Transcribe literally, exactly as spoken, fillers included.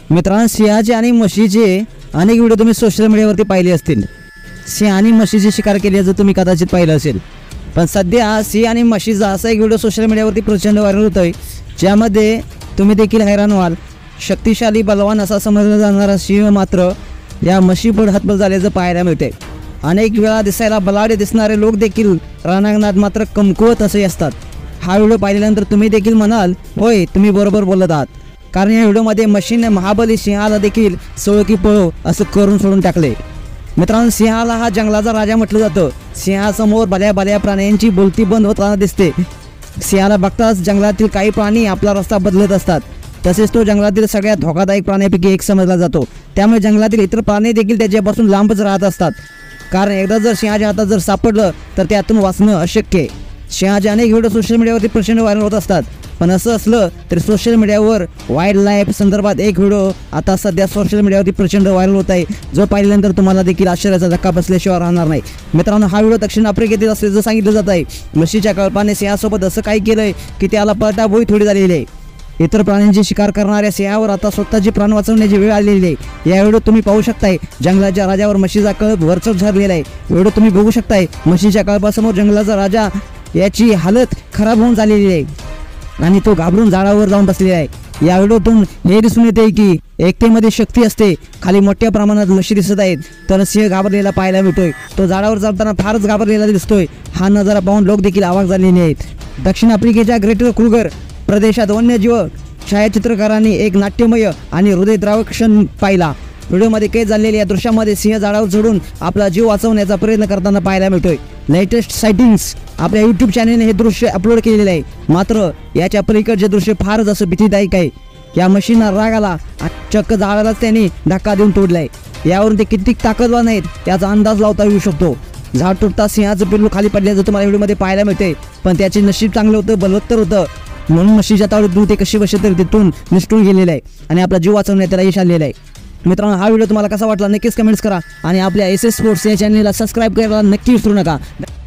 मित्रांनो, सिंहाचे आणि म्हशीचे अनेक व्हिडिओ तुम्ही सोशल मीडियावरती पाहिले असतील। सिंह आणि म्हशीची शिकार केल्याचं तुम्ही कदाचित पाहिलं असेल, पण सध्या सिंह आणि म्हशीचा असा एक व्हिडिओ सोशल मीडियावरती प्रचंड व्हायरल होतोय, ज्यामध्ये तुम्ही देखील हैराण व्हाल। शक्तिशाली बलवान असा समजला जाणारा सिंह मात्र या म्हशीपुढे हतबल झाल्याचं पाहायला मिळते। अनेक वेळा दिसायला बलाढ्य दिसणारे लोक देखील रणांगणात मात्र कमकुवत असे असतात। हा व्हिडिओ पाहिल्यानंतर तुम्ही देखील म्हणाल, होय तुम्ही बरोबर बोलत आहात, कारण या व्हिडिओमध्ये म्हशीने महाबली सिंहाला देखील सोळ की पळो असं करून सोडून टाकले। मित्रांनो, सिंहाला हा जंगलाचा राजा म्हटलं जातं। सिंहासमोर भल्या भल्या प्राण्यांची बोलती बंद होताना दिसते। सिंहाला बघताच जंगलातील काही प्राणी आपला रस्ता बदलत असतात, तसेच तो जंगलातील सगळ्यात धोकादायक प्राण्यापैकी एक समजला जातो। त्यामुळे जंगलातील इतर प्राणी देखील त्याच्यापासून लांबच राहत असतात, कारण एकदा जर सिंहाच्या हातात जर सापडलं तर त्यातून वाचणं अशक्य आहे। सिंहाचे अनेक व्हिडिओ सोशल मीडियावरती प्रचंड व्हायरल होत असतात, पण असं असलं तरी सोशल मीडियावर वाईल्ड लाईफ संदर्भात एक व्हिडिओ आता सध्या सोशल मीडियावरती प्रचंड व्हायरल होत आहे, जो पाहिल्यानंतर तुम्हाला देखील आश्चर्याचा धक्का बसल्याशिवाय राहणार नाही। मित्रांनो, हा व्हिडिओ दक्षिण आफ्रिकेतील असल्याचं सांगितलं जात आहे। म्हशीच्या कळपाने सिंहासोबत असं काही केलंय की त्याला पळताभोई थोडी झालेली आहे। इतर प्राण्यांची शिकार करणाऱ्या सिंहावर आता स्वतःची प्राण वाचवण्याची वेळ आलेली आहे। या व्हिडिओ तुम्ही पाहू शकताय, जंगलाच्या राजावर म्हशीचा कळप वरचढ झालेला आहे। व्हिडिओ तुम्ही बघू शकताय, म्हशीच्या कळपासमोर जंगलाचा राजा याची हालत खराब होऊन झालेली आहे आणि तो घाबरून झाडावर जाऊन बसलेला आहे। या व्हिडिओतून हे दिसून येते की एकतेमध्ये शक्ती असते। खाली मोठ्या प्रमाणात म्हशी दिसत आहेत, तर सिंह घाबरलेला पाहायला मिळतोय। तो झाडावर चालताना फारच घाबरलेला दिसतोय। हा नजारा पाहून लोक देखील अवाक झालेले आहेत। दक्षिण आफ्रिकेच्या ग्रेटर क्रुगर प्रदेशात वन्यजीव छायाचित्रकारांनी एक नाट्यमय आणि हृदयद्रावक क्षण पाहिला। व्हिडिओमध्ये कैद झालेल्या या दृश्यामध्ये सिंह झाडावर चढून आपला जीव वाचवण्याचा प्रयत्न करताना पाहायला मिळतोय। लेटेस्ट सायटिंग्स आपल्या यूट्यूब चॅनलने हे दृश्य अपलोड केलेले आहे, मात्र याच्या पलीकडचे दृश्य फारच असं भीतीदायक आहे। या म्हशींना राग आला, चक्क झाडालाच त्यांनी धक्का देऊन तोडलाय। यावरून ते किती ताकदवान आहेत याचा अंदाज लावता येऊ शकतो। झाड तुटता सिंहाचं पिल्लू खाली पडल्याचं तुम्हाला व्हिडिओमध्ये पाहायला मिळते, पण त्याचे नशीब चांगलं होतं, बलवत्तर होतं, म्हणून म्हशीच्या तावडीतून ते कशी बसे तरी तिथून निसटून गेलेलं आहे आणि आपला जीव वाचवण्यात त्याला यश आलेलं आहे। मित्रांनो, हा व्हिडिओ तुम्हाला कसा वाटला नक्कीच कमेंट्स करा आणि आपल्या एस एस स्पोर्ट्स या चॅनलला सबस्क्राईब करायला नक्की विसरू नका।